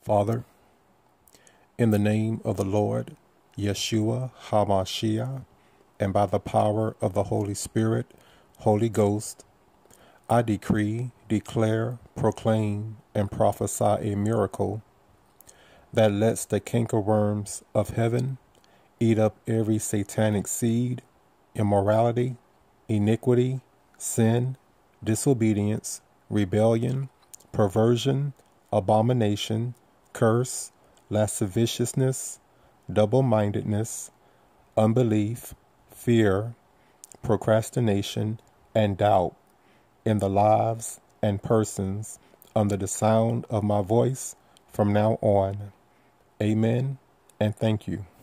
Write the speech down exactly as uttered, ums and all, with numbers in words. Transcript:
Father, in the name of the Lord, Yeshua HaMashiach, and by the power of the Holy Spirit, Holy Ghost, I decree, declare, proclaim, and prophesy a miracle that lets the cankerworms of heaven eat up every satanic seed, immorality, iniquity, sin, disobedience, rebellion, perversion, abomination, curse, lasciviousness, double-mindedness, unbelief, fear, procrastination, and doubt in the lives and persons under the sound of my voice from now on. Amen, and thank you.